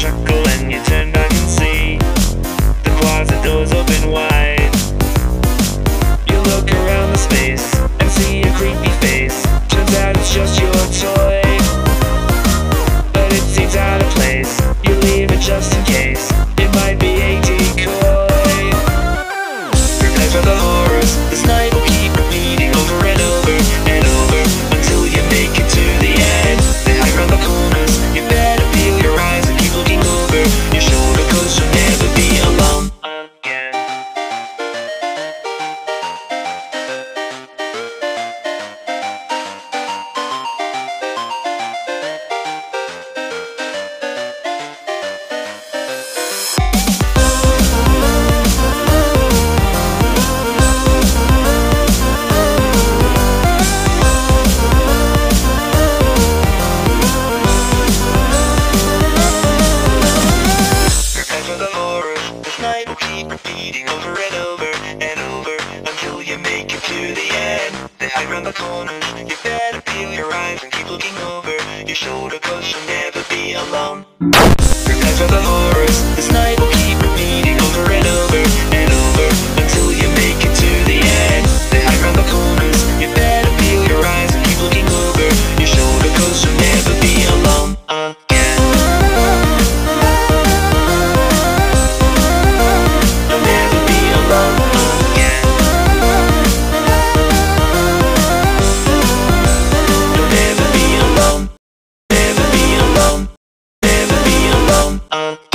chuckle and you turn back and see the closet doors open wide. You look around the space and see a creepy face. Turns out it's just your toy, but it seems out of place. You leave it just in case. It might be a decoy. Prepare for the horrors. This night will keep repeating over and over and over until you make it to the end. They hide around the corners. You better peel your eyes and keep looking over your shoulder, 'cause you'll never be alone again. Night will keep repeating over and over and over until you make it to the end. They hide around the corners. You better peel your eyes and keep looking over your shoulder, 'cause you'll never be alone. Prepare for the horrors. This night will keep repeating over and over and over until you make it to the end. They hide around the corners. You better peel your eyes and keep looking over your shoulder, 'cause you'll never be alone again. Never be alone again.